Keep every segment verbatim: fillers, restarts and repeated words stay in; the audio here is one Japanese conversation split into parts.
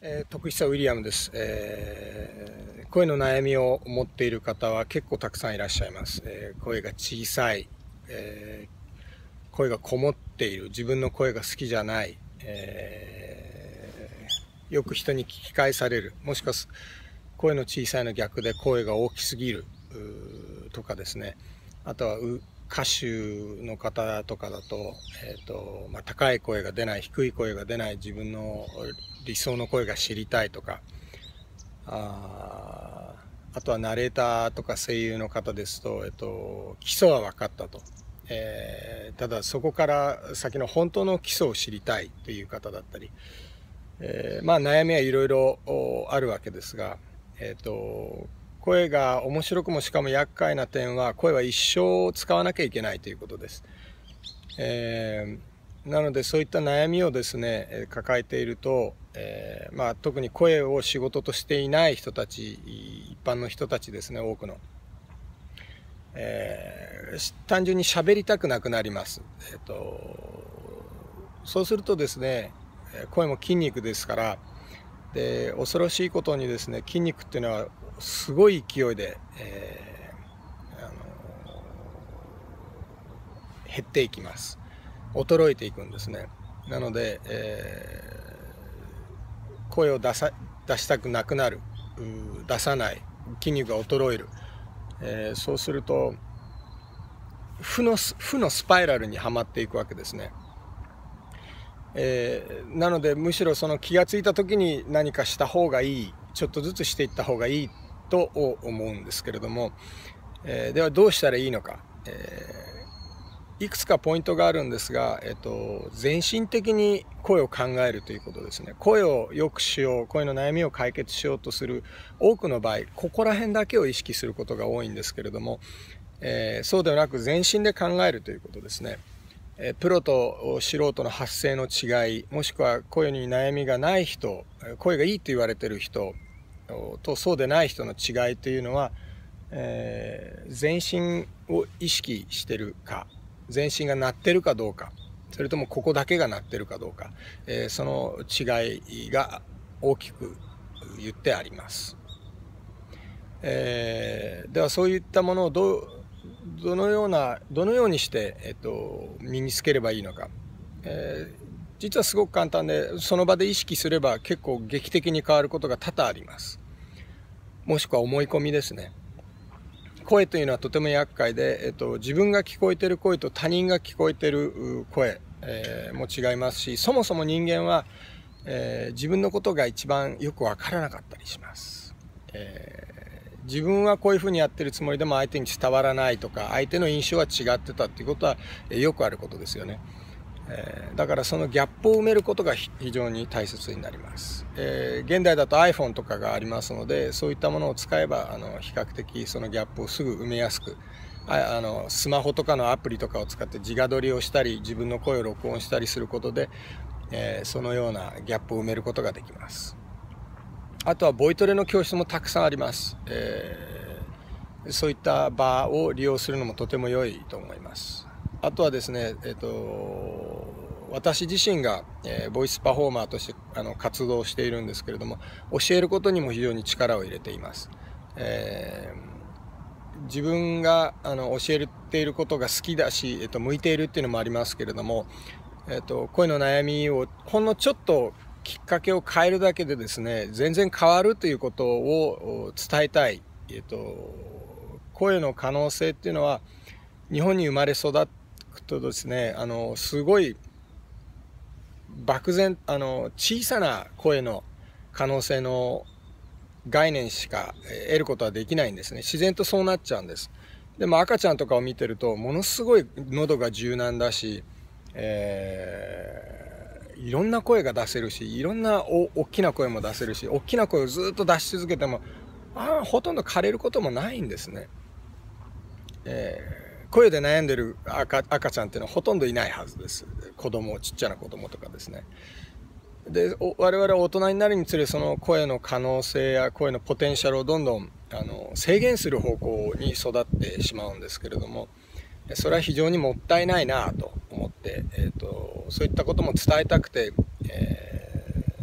えー、徳久ウィリアムです、えー、声の悩みを持っている方は結構たくさんいらっしゃいます、えー、声が小さい、えー、声がこもっている、自分の声が好きじゃない、えー、よく人に聞き返される、もしくは声の小さいの逆で声が大きすぎるとかですね。あとは歌手の方とかだと、えーとまあ、高い声が出ない、低い声が出ない、自分の理想の声が知りたいとか、ああとはナレーターとか声優の方ですと、えっと、基礎は分かったと、えー、ただそこから先の本当の基礎を知りたいという方だったり、えー、まあ悩みはいろいろあるわけですが、えっと声が面白くもしかも厄介な点は、声は一生使わなきゃいけないということです。えー、なのでそういった悩みをですね抱えていると、えーまあ、特に声を仕事としていない人たち、一般の人たちですね、多くの、えー、単純に喋りたくなくなります。えーと、そうするとですね、声も筋肉ですから、で恐ろしいことにですね、筋肉っていうのはすごい勢いで、えー、あの減っていきます。衰えていくんですね。なので、えー、声を出さ出したくなくなる、出さない、筋肉が衰える、えー、そうすると負の負のスパイラルにはまっていくわけですね。えー、なのでむしろその気がついた時に何かした方がいい、ちょっとずつしていった方がいいと思うんですけれども、えー、ではどうしたらいいのか、えー、いくつかポイントがあるんですが、えーと、全身的に声を考えるということですね。声を良くしよう、声の悩みを解決しようとする多くの場合、ここら辺だけを意識することが多いんですけれども、えー、そうではなく全身で考えるということですね。プロと素人の発声の違い、もしくは声に悩みがない人、声がいいと言われている人とそうでない人の違いというのは、えー、全身を意識してるか、全身が鳴ってるかどうか、それともここだけが鳴ってるかどうか、えー、その違いが大きく言ってあります。えー、ではそういったものをどうどのようなどのようにして、えっと、身につければいいのか、えー、実はすごく簡単で、その場で意識すれば結構劇的に変わることが多々あります。もしくは思い込みですね。声というのはとても厄介で、えっと、自分が聞こえている声と他人が聞こえている声、えー、も違いますし、そもそも人間は、えー、自分のことが一番よくわからなかったりします。えー自分はこういうふうにやってるつもりでも相手に伝わらないとか、相手の印象は違ってたっていうことはよくあることですよね。えー、だからそのギャップを埋めることが非常に大切になります。えー、現代だと iPhone とかがありますので、そういったものを使えばあの比較的そのギャップをすぐ埋めやすく、ああのスマホとかのアプリとかを使って自画撮りをしたり、自分の声を録音したりすることで、えー、そのようなギャップを埋めることができます。あとはボイトレの教室もたくさんあります。えー、そういった場を利用するのもとても良いと思います。あとはですね、えーと、私自身が、えー、ボイスパフォーマーとしてあの活動しているんですけれども、教えることにも非常に力を入れています。えー、自分があの教えていることが好きだし、えーと、向いているっていうのもありますけれども、えーと、声の悩みをほんのちょっときっかけを変えるだけでですね、全然変わるということを伝えたい。えっと、声の可能性っていうのは、日本に生まれ育つとですね、あのすごい漠然あの小さな声の可能性の概念しか得ることはできないんですね。自然とそうなっちゃうんです。でも赤ちゃんとかを見てると、ものすごい喉が柔軟だし、えーいろんな声が出せるし、いろんなお大きな声も出せるし、大きな声をずっと出し続けても、ああほとんど枯れることもないんですね。えー、声で悩んでる 赤, 赤ちゃんっていうのはほとんどいないはずです。子供、ちっちゃな子供とかですね。で我々は大人になるにつれ、その声の可能性や声のポテンシャルをどんどんあの制限する方向に育ってしまうんですけれども、それは非常にもったいないなと思って、えーと、そういったことも伝えたくて、え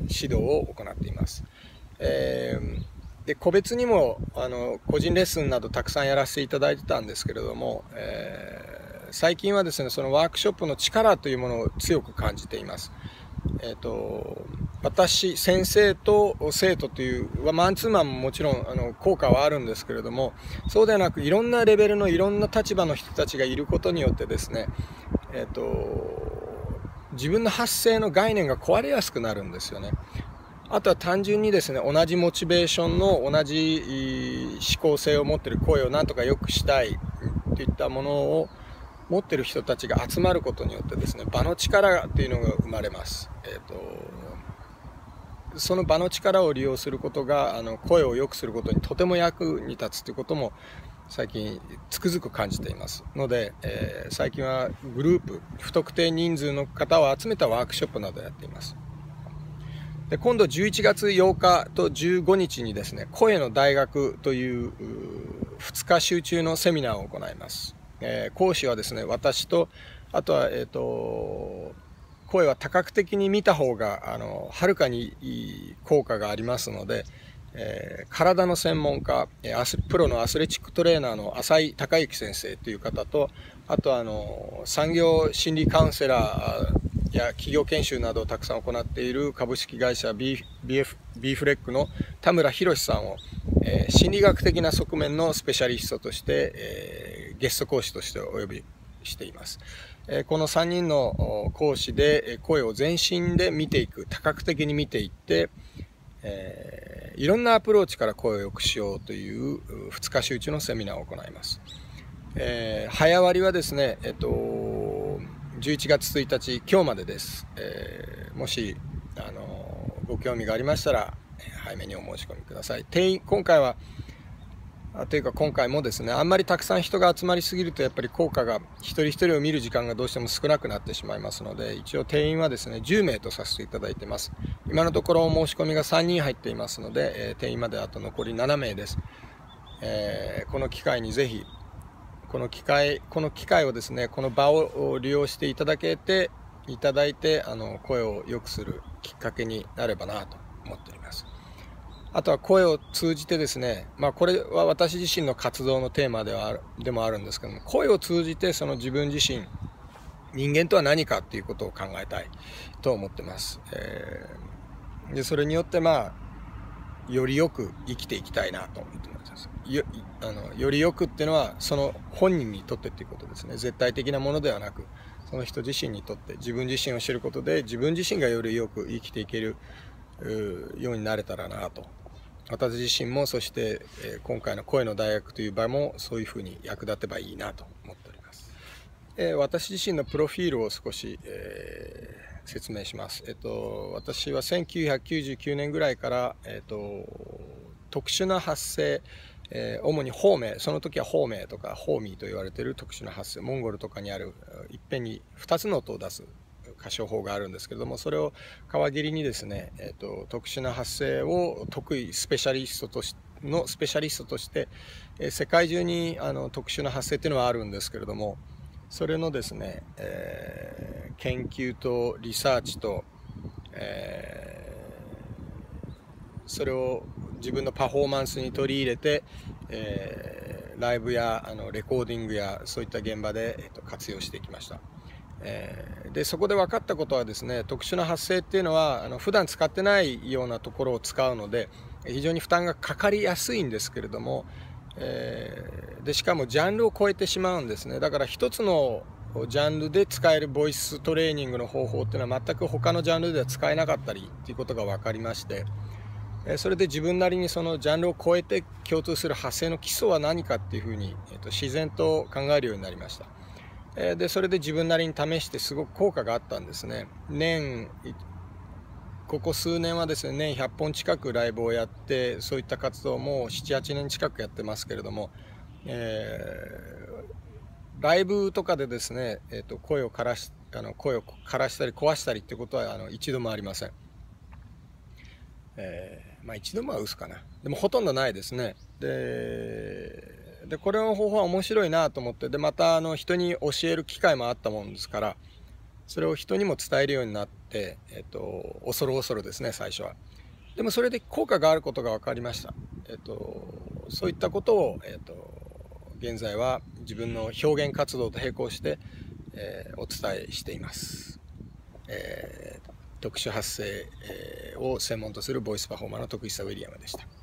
指導を行っています。えー、で個別にもあの個人レッスンなどたくさんやらせていただいてたんですけれども、えー、最近はですねそのワークショップの力というものを強く感じています。えーと、私先生と生徒というマンツーマンももちろんあの効果はあるんですけれども、そうではなくいろんなレベルのいろんな立場の人たちがいることによってですね、えーと、自分の発声の概念が壊れやすくなるんですよね。あとは単純にですね同じモチベーションの同じ思考性を持っている、声をなんとか良くしたいといったものを持っている人たちが集まることによってですね場の力というのが生まれます。えーと、その場の力を利用することがあの声を良くすることにとても役に立つということも最近つくづく感じていますので、えー、最近はグループ不特定人数の方を集めたワークショップなどをやっています。で今度じゅういちがつようかとじゅうごにちにですね声の大学というふつか集中のセミナーを行います。えー、講師はですね私と、あとは、えーと、声は多角的に見た方があのはるかにいい効果がありますので、えー、体の専門家アスプロのアスレチックトレーナーの浅井孝之先生という方と、あとはあの産業心理カウンセラーや企業研修などをたくさん行っている株式会社 ビーフレックの田村博さんを、えー、心理学的な側面のスペシャリストとして、えー、ゲスト講師としてお呼びしています。えー、このさんにんの講師で声を全身で見ていく、多角的に見ていって、えー、いろんなアプローチから声を良くしようというふつか集中のセミナーを行います。えー、早割はですね、えっと、じゅういちがつついたち今日までです。えー、もしあのご興味がありましたら早めにお申し込みください。定員今回はというか今回もですねあんまりたくさん人が集まりすぎるとやっぱり効果が一人一人を見る時間がどうしても少なくなってしまいますので、一応定員はですねじゅうめいとさせていただいています。今のところお申し込みがさんにん入っていますので、えー、定員まであと残りななめいです。えー、この機会にぜひこの機会この機会をですねこの場を利用していただけていただいてあの声を良くするきっかけになればなと思っております。あとは声を通じてですね、まあ、これは私自身の活動のテーマではあるでもあるんですけども、声を通じてその自分自身人間とは何かっていうことを考えたいと思ってます。えー、でそれによってまあよりよく生きていきたいなと思ってます。よ, あのよりよくっていうのはその本人にとってっていうことですね。絶対的なものではなくその人自身にとって自分自身を知ることで自分自身がよりよく生きていけるようになれたらなと。私自身もそして、えー、今回の声の大学という場もそういうふうに役立てばいいなと思っております。えー、私自身のプロフィールを少し、えー、説明します。えっと、私はせんきゅうひゃくきゅうじゅうきゅうねんぐらいから、えっと、特殊な発声、えー、主にホーメイ、その時はホーメイとかホーミーと言われている特殊な発声、モンゴルとかにあるいっぺんにふたつの音を出す歌唱法があるんですけれども、それを皮切りにですね、えーと、特殊な発声を得意スペシャリストとしのスペシャリストとして、えー、世界中にあの特殊な発声っていうのはあるんですけれども、それのですね、えー、研究とリサーチと、えー、それを自分のパフォーマンスに取り入れて、えー、ライブやあのレコーディングやそういった現場で、えーと、活用してきました。えー、でそこで分かったことはですね、特殊な発声っていうのはあの普段使ってないようなところを使うので非常に負担がかかりやすいんですけれども、えー、でしかもジャンルを超えてしまうんですね。だから一つのジャンルで使えるボイストレーニングの方法っていうのは全く他のジャンルでは使えなかったりっていうことが分かりまして、それで自分なりにそのジャンルを超えて共通する発声の基礎は何かっていうふうに、えーと、自然と考えるようになりました。でそれで自分なりに試してすごく効果があったんですね。年ここ数年はですね年ひゃっぽん近くライブをやって、そういった活動もななはちねん近くやってますけれども、えー、ライブとかでですね、えーと、声を枯らしあの声を枯らしたり壊したりっていうことはあの一度もありません。えー、まあ一度もは嘘かな。でもほとんどないですね。ででこれの方法は面白いなと思って、でまたあの人に教える機会もあったもんですから、それを人にも伝えるようになっ 、えっと、恐る恐るですね、最初は。でもそれで効果があることが分かりました。えっと、そういったことを、えっと、現在は自分の表現活動と並行して、えー、お伝えしています。えー、特殊発声、えー、を専門とするボイスパフォーマーの徳久ウィリアムでした。